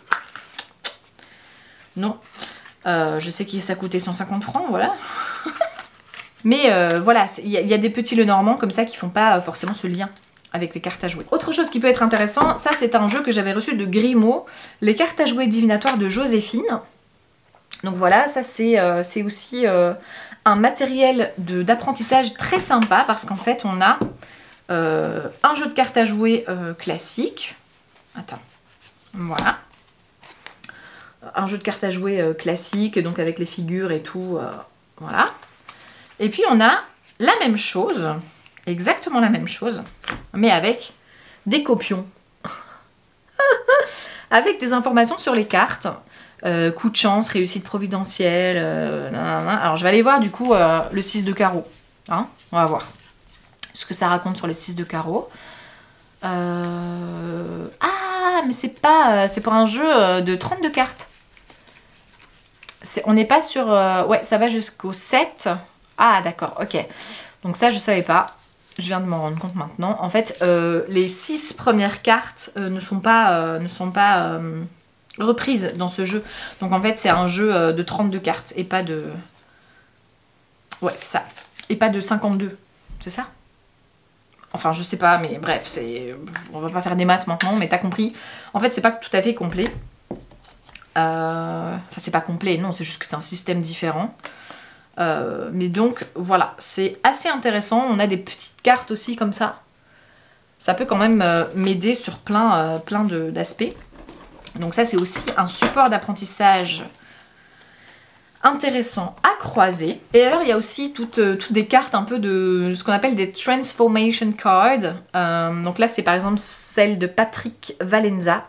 Non. Euh, je sais que ça coûtait cent cinquante francs, voilà. Mais euh, voilà, il y, y a des petits Lenormand comme ça qui font pas forcément ce lien avec les cartes à jouer. Autre chose qui peut être intéressant, ça c'est un jeu que j'avais reçu de Grimaud, les cartes à jouer divinatoires de Joséphine. Donc voilà, ça c'est euh, c'est aussi euh, un matériel d'apprentissage très sympa parce qu'en fait on a euh, un jeu de cartes à jouer euh, classique. Attends, voilà. un jeu de cartes à jouer euh, classique, donc avec les figures et tout, euh, voilà. Et puis on a la même chose, exactement la même chose, mais avec des copions. Avec des informations sur les cartes, euh, coup de chance, réussite providentielle, euh, nanana. Alors je vais aller voir du coup euh, le six de carreau, hein, on va voir ce que ça raconte sur le six de carreau. Euh... Ah, mais c'est pas, c'est pour un jeu de trente-deux cartes. On n'est pas sur, euh... ouais, ça va jusqu'au sept. Ah d'accord, ok, donc ça je savais pas. Je viens de m'en rendre compte maintenant. En fait, euh, les six premières cartes euh, ne sont pas, euh, ne sont pas euh, reprises dans ce jeu. Donc en fait, c'est un jeu euh, de trente-deux cartes et pas de... Ouais, c'est ça. Et pas de cinquante-deux. C'est ça? Enfin, je sais pas, mais bref, c'est... On va pas faire des maths maintenant, mais t'as compris. En fait, c'est pas tout à fait complet. Euh... Enfin, c'est pas complet, non, c'est juste que c'est un système différent. Euh, mais donc voilà, c'est assez intéressant. On a des petites cartes aussi comme ça. Ça peut quand même euh, m'aider sur plein, euh, plein d'aspects. Donc ça c'est aussi un support d'apprentissage intéressant à croiser. Et alors il y a aussi toutes, euh, toutes des cartes un peu de, de ce qu'on appelle des transformation cards. Euh, donc là c'est par exemple celle de Patrick Valenza.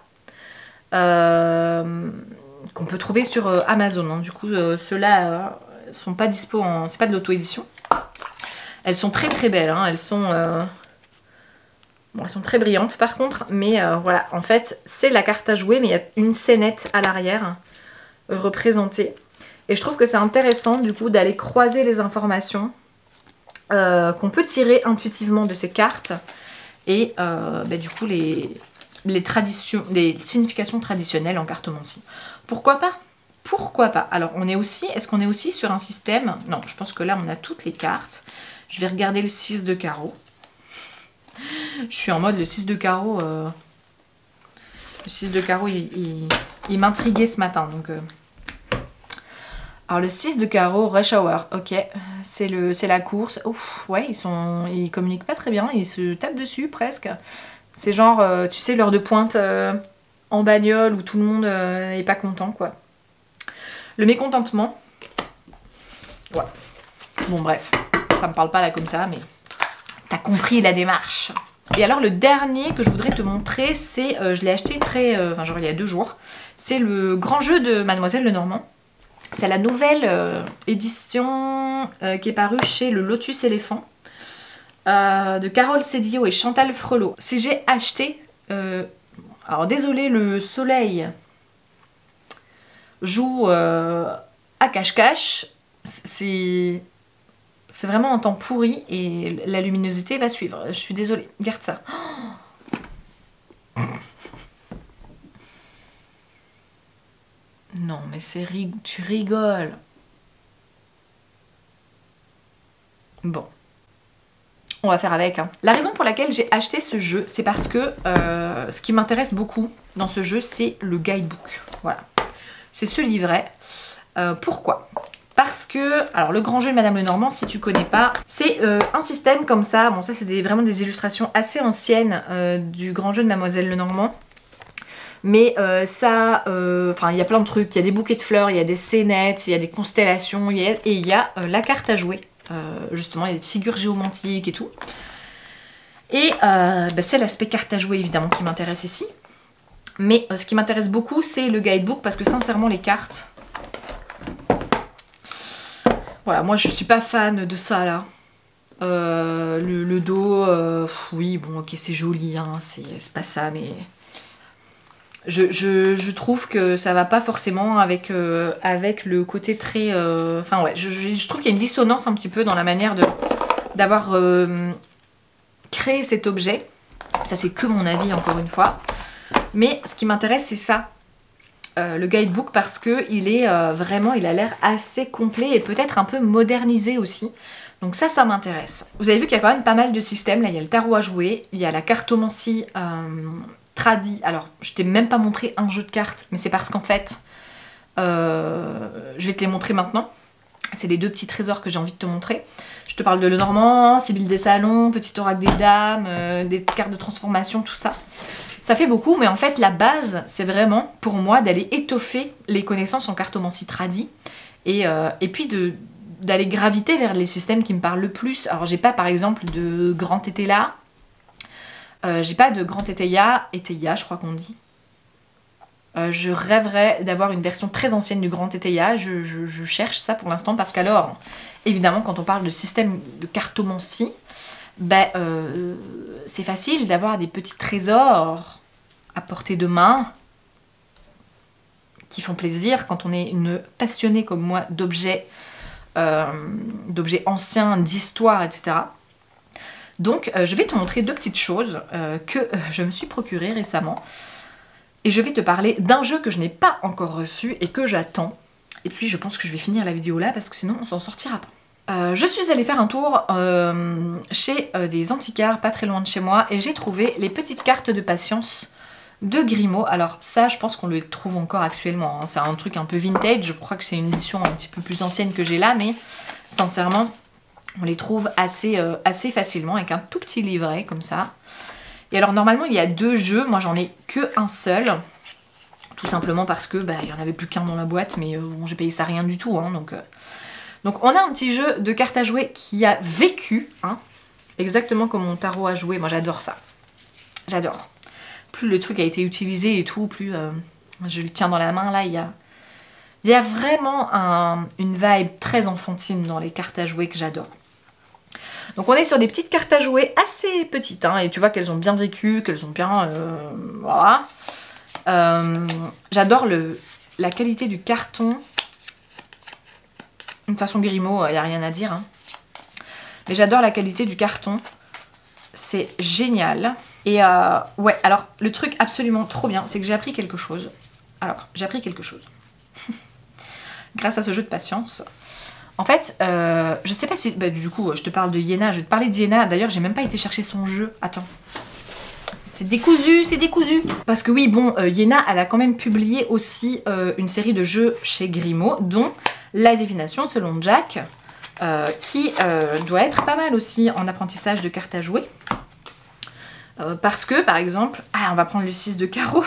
Euh, qu'on peut trouver sur euh, Amazon. Hein. Du coup euh, ceux-là... Euh, sont pas dispo en... c'est pas de l'auto-édition. Elles sont très très belles, hein. Elles sont... Euh... Bon, elles sont très brillantes par contre, mais euh, voilà, en fait, c'est la carte à jouer, mais il y a une scénette à l'arrière euh, représentée. Et je trouve que c'est intéressant, du coup, d'aller croiser les informations euh, qu'on peut tirer intuitivement de ces cartes et euh, bah, du coup, les, les, traditions, les significations traditionnelles en cartomancie. Pourquoi pas ? Pourquoi pas? Alors, on est aussi, est-ce qu'on est aussi sur un système? Non, je pense que là, on a toutes les cartes. Je vais regarder le six de carreau. Je suis en mode le six de carreau. Euh... Le six de carreau, il, il, il m'intriguait ce matin. Donc, euh... Alors, le six de carreau, Rush Hour. Ok, c'est la course. Ouf, ouais, ils sont, ils communiquent pas très bien. Ils se tapent dessus presque. C'est genre, euh, tu sais, l'heure de pointe euh, en bagnole où tout le monde euh, est pas content, quoi. Le mécontentement. Ouais. Bon, bref. Ça me parle pas là comme ça, mais t'as compris la démarche. Et alors, le dernier que je voudrais te montrer, c'est... Euh, je l'ai acheté très... Euh, enfin, genre il y a deux jours. C'est le grand jeu de Mademoiselle Lenormand. C'est la nouvelle euh, édition euh, qui est parue chez le Lotus Éléphant. Euh, de Carole Cédillo et Chantal Frelot. Si j'ai acheté... Euh, alors, désolé, le soleil... joue euh, à cache-cache, c'est c'est vraiment un temps pourri et la luminosité va suivre. Je suis désolée, garde ça. Oh, non, mais c'est rig... tu rigoles. Bon. On va faire avec. Hein. La raison pour laquelle j'ai acheté ce jeu, c'est parce que euh, ce qui m'intéresse beaucoup dans ce jeu, c'est le guidebook. Voilà. C'est ce livret. Euh, pourquoi? Parce que, alors le grand jeu de Madame Lenormand, si tu connais pas, c'est euh, un système comme ça. Bon, ça c'est des, vraiment des illustrations assez anciennes euh, du grand jeu de Mademoiselle Lenormand. Mais euh, ça, enfin euh, il y a plein de trucs. Il y a des bouquets de fleurs, il y a des scénettes, il y a des constellations, il y a, et il y a euh, la carte à jouer. Euh, justement, il y a des figures géomantiques et tout. Et euh, bah, c'est l'aspect carte à jouer évidemment qui m'intéresse ici. Mais euh, ce qui m'intéresse beaucoup, c'est le guidebook parce que sincèrement, les cartes... Voilà, moi je suis pas fan de ça là. Euh, le, le dos, euh, oui, bon, ok, c'est joli, hein, c'est pas ça, mais... Je, je, je trouve que ça va pas forcément avec, euh, avec le côté très... Euh... Enfin ouais, je, je, je trouve qu'il y a une dissonance un petit peu dans la manière de d'avoir euh, créé cet objet. Ça c'est que mon avis encore une fois. Mais ce qui m'intéresse c'est ça, euh, le guidebook, parce que il est euh, vraiment, il a l'air assez complet et peut-être un peu modernisé aussi. Donc ça, ça m'intéresse. Vous avez vu qu'il y a quand même pas mal de systèmes. Là, il y a le tarot à jouer, il y a la cartomancie euh, tradie. Alors, je t'ai même pas montré un jeu de cartes, mais c'est parce qu'en fait, euh, je vais te les montrer maintenant. C'est les deux petits trésors que j'ai envie de te montrer. Je te parle de Lenormand, Sibylle des Salons, Petit Oracle des Dames, euh, des cartes de transformation, tout ça. Ça fait beaucoup, mais en fait la base c'est vraiment pour moi d'aller étoffer les connaissances en cartomancie tradie et, euh, et puis de d'aller graviter vers les systèmes qui me parlent le plus. Alors j'ai pas par exemple de grand Tétéla, euh, j'ai pas de grand Tétéia, Tétéia je crois qu'on dit. Euh, je rêverais d'avoir une version très ancienne du grand Tétéia, je, je, je cherche ça pour l'instant parce qu'alors, évidemment quand on parle de système de cartomancie, ben euh, c'est facile d'avoir des petits trésors à portée de main qui font plaisir quand on est une passionnée comme moi d'objets euh, d'objets anciens, d'histoire, et cetera. Donc euh, je vais te montrer deux petites choses euh, que euh, je me suis procurées récemment. Et je vais te parler d'un jeu que je n'ai pas encore reçu et que j'attends. Et puis je pense que je vais finir la vidéo là parce que sinon on s'en sortira pas. Euh, je suis allée faire un tour euh, chez euh, des antiquaires pas très loin de chez moi et j'ai trouvé les petites cartes de patience de Grimaud. Alors ça je pense qu'on le trouve encore actuellement, hein. C'est un truc un peu vintage, je crois que c'est une édition un petit peu plus ancienne que j'ai là, mais sincèrement on les trouve assez, euh, assez facilement avec un tout petit livret comme ça. Et alors normalement il y a deux jeux, moi j'en ai que un seul, tout simplement parce que bah, il n'y en avait plus qu'un dans la boîte, mais euh, bon, j'ai payé ça rien du tout, hein, donc... Euh... Donc on a un petit jeu de cartes à jouer qui a vécu, hein, exactement comme mon tarot a joué. Moi j'adore ça, j'adore. Plus le truc a été utilisé et tout, plus euh, je le tiens dans la main. Là il y a, il y a vraiment un, une vibe très enfantine dans les cartes à jouer que j'adore. Donc on est sur des petites cartes à jouer assez petites, hein, et tu vois qu'elles ont bien vécu, qu'elles ont bien... Euh, voilà. Euh, j'adore la qualité du carton. De toute façon Grimaud, il n'y a rien à dire, hein. Mais j'adore la qualité du carton. C'est génial. Et euh, ouais, alors le truc absolument trop bien, c'est que j'ai appris quelque chose. Alors, j'ai appris quelque chose. Grâce à ce jeu de patience. En fait, euh, je sais pas si... Bah, du coup, je te parle de Yéna. Je vais te parler de Yéna. D'ailleurs, j'ai même pas été chercher son jeu. Attends. C'est décousu, c'est décousu. Parce que oui, bon, euh, Yéna, elle a quand même publié aussi euh, une série de jeux chez Grimaud, dont La Divination selon Jack, euh, qui euh, doit être pas mal aussi en apprentissage de cartes à jouer. Euh, parce que, par exemple... Ah, on va prendre le six de carreau.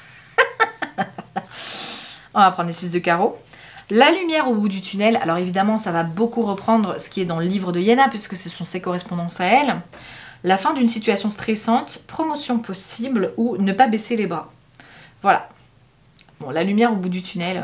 On va prendre les six de carreau. La lumière au bout du tunnel. Alors évidemment, ça va beaucoup reprendre ce qui est dans le livre de Yéna, puisque ce sont ses correspondances à elle. La fin d'une situation stressante, promotion possible ou ne pas baisser les bras. Voilà. Bon, la lumière au bout du tunnel,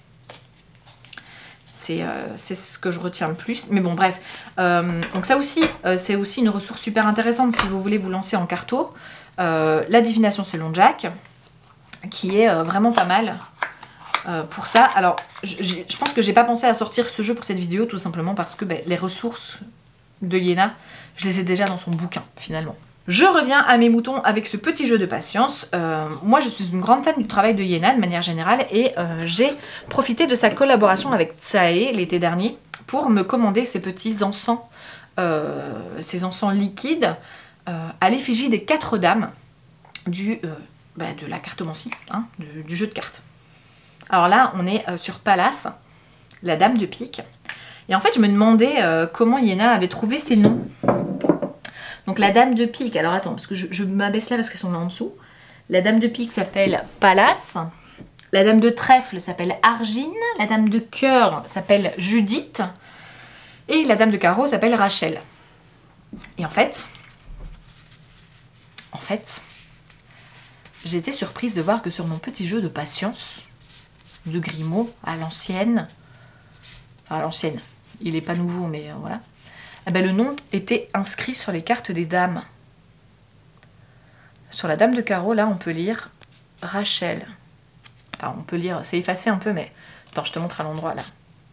c'est euh, ce que je retiens le plus. Mais bon, bref. Euh, donc ça aussi, euh, c'est aussi une ressource super intéressante si vous voulez vous lancer en carto. Euh, la divination selon Jack, qui est euh, vraiment pas mal euh, pour ça. Alors, je, je pense que j'ai pas pensé à sortir ce jeu pour cette vidéo, tout simplement parce que ben, les ressources de Yéna, je les ai déjà dans son bouquin, finalement. Je reviens à mes moutons avec ce petit jeu de patience. Euh, moi, je suis une grande fan du travail de Yéna, de manière générale, et euh, j'ai profité de sa collaboration avec Tsae l'été dernier pour me commander ces petits encens, euh, ces encens liquides euh, à l'effigie des quatre dames du, euh, bah, de la cartomancie, hein, du, du jeu de cartes. Alors là, on est euh, sur Pallas, la dame de pique. Et en fait, je me demandais euh, comment Yéna avait trouvé ces noms. Donc la dame de pique, alors attends, parce que je, je m'abaisse là parce qu'elles sont là en dessous. La dame de pique s'appelle Pallas. La dame de trèfle s'appelle Argine. La dame de cœur s'appelle Judith. Et la dame de carreau s'appelle Rachel. Et en fait, en fait, j'ai été surprise de voir que sur mon petit jeu de patience de Grimaud à l'ancienne, enfin à l'ancienne, il n'est pas nouveau, mais euh, voilà. Eh ben, le nom était inscrit sur les cartes des dames. Sur la dame de carreau, là, on peut lire Rachel. Enfin, on peut lire, c'est effacé un peu, mais... Attends, je te montre à l'endroit, là.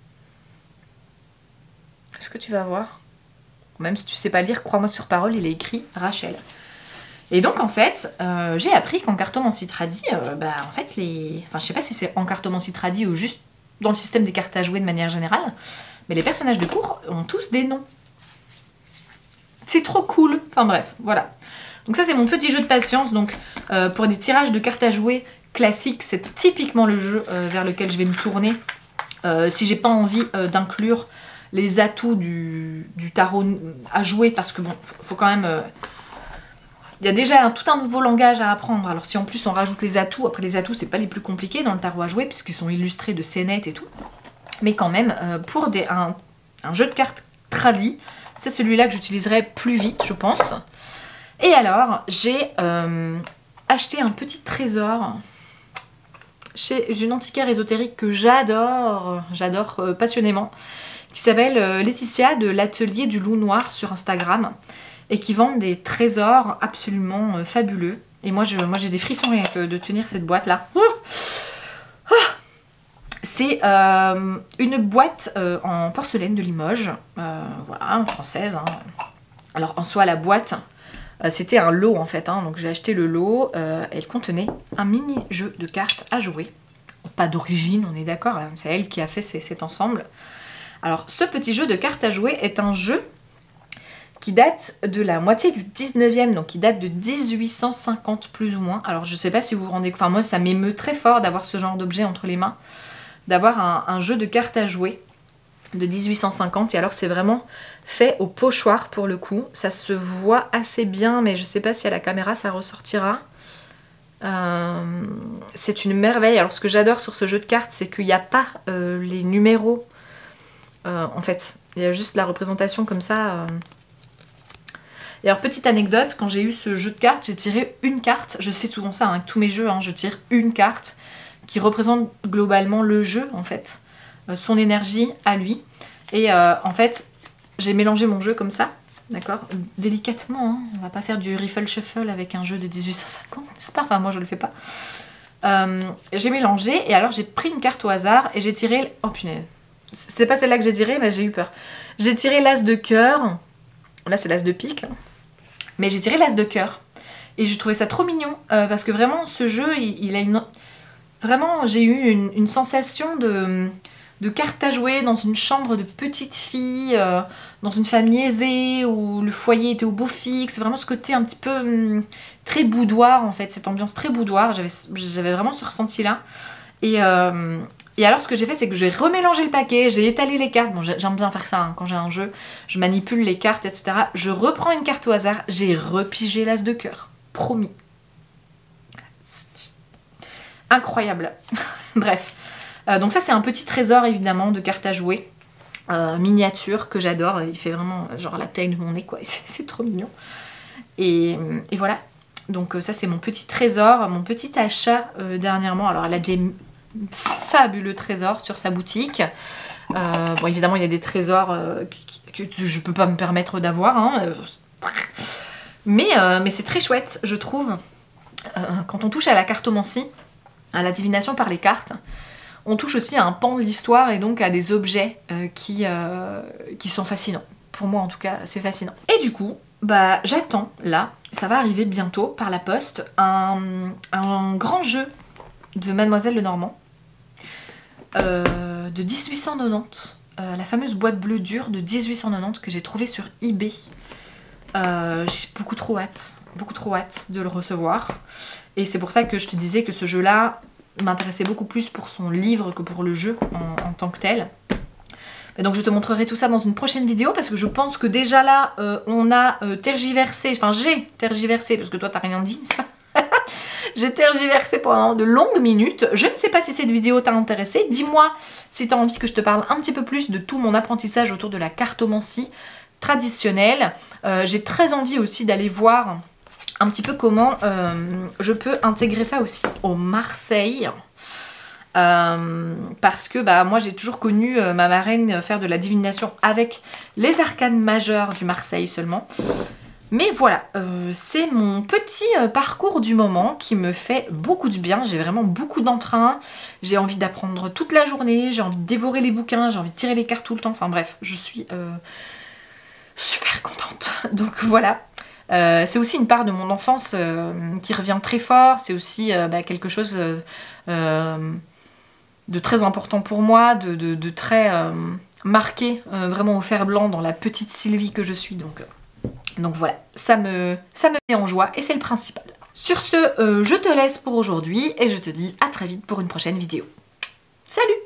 Est-ce que tu vas voir? Même si tu sais pas lire, crois-moi sur parole, il est écrit Rachel. Et donc, en fait, euh, j'ai appris qu'en cartomancie tradie, euh, bah, en fait, les... Enfin, je sais pas si c'est en cartomancie tradie ou juste dans le système des cartes à jouer de manière générale, mais les personnages de cours ont tous des noms. C'est trop cool. Enfin bref, voilà. Donc ça c'est mon petit jeu de patience. Donc euh, pour des tirages de cartes à jouer classiques, c'est typiquement le jeu euh, vers lequel je vais me tourner. Euh, si j'ai pas envie euh, d'inclure les atouts du, du tarot à jouer, parce que bon, faut quand même... Euh, il y a déjà un, tout un nouveau langage à apprendre. Alors si en plus on rajoute les atouts, après les atouts c'est pas les plus compliqués dans le tarot à jouer puisqu'ils sont illustrés de scénettes et tout. Mais quand même, euh, pour des, un, un jeu de cartes tradi, c'est celui-là que j'utiliserai plus vite, je pense. Et alors, j'ai euh, acheté un petit trésor chez une antiquaire ésotérique que j'adore, j'adore euh, passionnément, qui s'appelle euh, Laetitia de l'atelier du loup noir sur Instagram, et qui vend des trésors absolument euh, fabuleux. Et moi, je, moi j'ai des frissons rien que de tenir cette boîte-là. Oh C'est euh, une boîte euh, en porcelaine de Limoges, euh, voilà, française. Hein. Alors en soi, la boîte, euh, c'était un lot en fait, hein, donc j'ai acheté le lot. Euh, elle contenait un mini jeu de cartes à jouer. Pas d'origine, on est d'accord, hein, c'est elle qui a fait ces, cet ensemble. Alors ce petit jeu de cartes à jouer est un jeu qui date de la moitié du dix-neuvième, donc qui date de mille huit cent cinquante plus ou moins. Alors je sais pas si vous vous rendez compte, enfin moi ça m'émeut très fort d'avoir ce genre d'objet entre les mains, d'avoir un, un jeu de cartes à jouer de mille huit cent cinquante, et alors c'est vraiment fait au pochoir pour le coup, ça se voit assez bien mais je sais pas si à la caméra ça ressortira. Euh, c'est une merveille. Alors ce que j'adore sur ce jeu de cartes, c'est qu'il n'y a pas euh, les numéros, euh, en fait il y a juste la représentation comme ça. euh. Et alors petite anecdote, quand j'ai eu ce jeu de cartes, j'ai tiré une carte, je fais souvent ça hein, avec tous mes jeux, hein, je tire une carte qui représente globalement le jeu en fait, euh, son énergie à lui. Et euh, en fait, j'ai mélangé mon jeu comme ça, d'accord, délicatement, hein. On va pas faire du riffle shuffle avec un jeu de mille huit cent cinquante, n'est-ce pas? Enfin moi je le fais pas. Euh, j'ai mélangé et alors j'ai pris une carte au hasard et j'ai tiré... Oh punaise, c'est pas celle-là que j'ai tiré, mais j'ai eu peur. J'ai tiré l'as de cœur, là c'est l'as de pique, là. Mais j'ai tiré l'as de cœur. Et je trouvais ça trop mignon, euh, parce que vraiment ce jeu, il, il a une... Vraiment, j'ai eu une, une sensation de, de carte à jouer dans une chambre de petite fille, euh, dans une famille aisée, où le foyer était au beau fixe. Vraiment ce côté un petit peu hum, très boudoir en fait, cette ambiance très boudoir. J'avais vraiment ce ressenti-là. Et, euh, et alors ce que j'ai fait, c'est que j'ai remélangé le paquet, j'ai étalé les cartes. Bon, j'aime bien faire ça hein, quand j'ai un jeu. Je manipule les cartes, et cetera. Je reprends une carte au hasard, j'ai repigé l'as de cœur. Promis. Incroyable. Bref. Euh, donc ça c'est un petit trésor évidemment de cartes à jouer. Euh, miniature que j'adore. Il fait vraiment genre la taille de mon nez quoi. C'est trop mignon. Et, et voilà. Donc ça c'est mon petit trésor, mon petit achat euh, dernièrement. Alors elle a des fabuleux trésors sur sa boutique. Euh, bon évidemment il y a des trésors euh, que, que je peux pas me permettre d'avoir. Hein. Mais, euh, mais c'est très chouette je trouve. Euh, quand on touche à la cartomancie, à la divination par les cartes, on touche aussi à un pan de l'histoire et donc à des objets euh, qui, euh, qui sont fascinants. Pour moi en tout cas c'est fascinant. Et du coup, bah j'attends là, ça va arriver bientôt par la poste, un, un grand jeu de Mademoiselle Lenormand euh, de mille huit cent quatre-vingt-dix, euh, la fameuse boîte bleue dure de mille huit cent quatre-vingt-dix que j'ai trouvée sur eBay. Euh, j'ai beaucoup trop hâte, beaucoup trop hâte de le recevoir. Et c'est pour ça que je te disais que ce jeu-là m'intéressait beaucoup plus pour son livre que pour le jeu en, en tant que tel. Et donc je te montrerai tout ça dans une prochaine vidéo parce que je pense que déjà là, euh, on a euh, tergiversé, enfin j'ai tergiversé, parce que toi t'as rien dit, n'est-ce pas? J'ai tergiversé pendant de longues minutes. Je ne sais pas si cette vidéo t'a intéressé. Dis-moi si t'as envie que je te parle un petit peu plus de tout mon apprentissage autour de la cartomancie traditionnelle. Euh, j'ai très envie aussi d'aller voir un petit peu comment euh, je peux intégrer ça aussi au Marseille. Euh, parce que bah, moi j'ai toujours connu euh, ma marraine faire de la divination avec les arcanes majeures du Marseille seulement. Mais voilà, euh, c'est mon petit euh, parcours du moment qui me fait beaucoup de bien. J'ai vraiment beaucoup d'entrain, j'ai envie d'apprendre toute la journée, j'ai envie de dévorer les bouquins, j'ai envie de tirer les cartes tout le temps. Enfin bref, je suis euh, super contente. Donc voilà. Euh, c'est aussi une part de mon enfance euh, qui revient très fort, c'est aussi euh, bah, quelque chose euh, euh, de très important pour moi, de, de, de très euh, marqué euh, vraiment au fer blanc dans la petite Sylvie que je suis. Donc, euh, donc voilà, ça me, ça me met en joie et c'est le principal. Sur ce, euh, je te laisse pour aujourd'hui et je te dis à très vite pour une prochaine vidéo. Salut!